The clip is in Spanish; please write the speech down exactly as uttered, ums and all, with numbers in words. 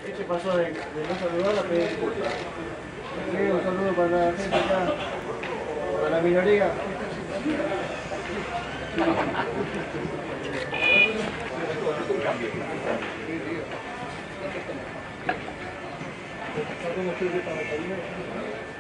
Este pasó de, de no saludar a pedir disculpas. Sí, un saludo para la gente acá, para la minoría. ¿Cómo